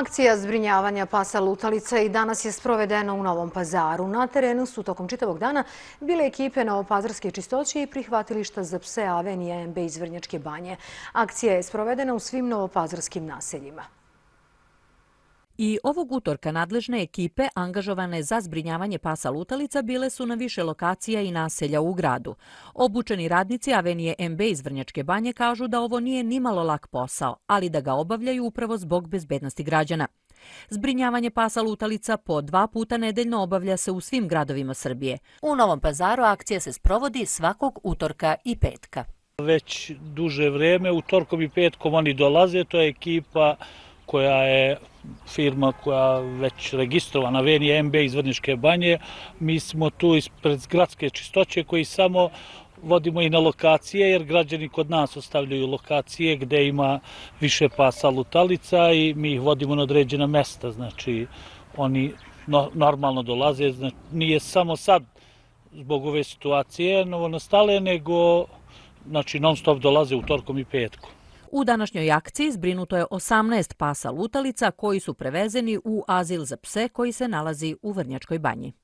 Akcija zbrinjavanja pasa lutalica i danas je sprovedena u Novom Pazaru. Na terenu su tokom čitavog dana bile ekipe Novopazarske čistoće i prihvatilišta za pse Avenija MB iz Vrnjačke Banje. Akcija je sprovedena u svim novopazarskim naseljima. I ovog utorka nadležne ekipe angažovane za zbrinjavanje pasa lutalica bile su na više lokacija i naselja u gradu. Obučeni radnici Avenije MB iz Vrnjačke Banje kažu da ovo nije nimalo lak posao, ali da ga obavljaju upravo zbog bezbednosti građana. Zbrinjavanje pasa lutalica po 2 puta nedeljno obavlja se u svim gradovima Srbije. U Novom Pazaru akcija se sprovodi svakog utorka i petka. Već duže vreme, utorkom i petkom oni dolaze, to je ekipa koja je firma koja već registrovana, Avenija MB iz Vrnjačke Banje. Mi smo tu ispred gradske čistoće koji samo vodimo i na lokacije, jer građani kod nas ostavljaju lokacije gde ima više pasa lutalica i mi ih vodimo na određena mesta. Znači, oni normalno dolaze, znači, nije samo sad zbog ove situacije novonastale, nego znači, non stop dolaze utorkom i petkom. U današnjoj akciji zbrinuto je 18 pasa lutalica koji su prevezeni u azil za pse koji se nalazi u Vrnjačkoj Banji.